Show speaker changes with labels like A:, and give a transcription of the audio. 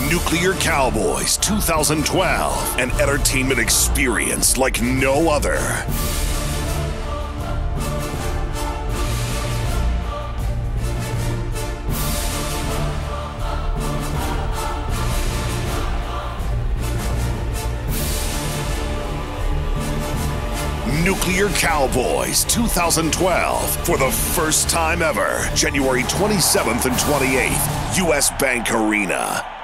A: Nuclear Cowboyz 2012, an entertainment experience like no other. Nuclear Cowboyz 2012 for the first time ever, January 27th and 28th, US Bank Arena.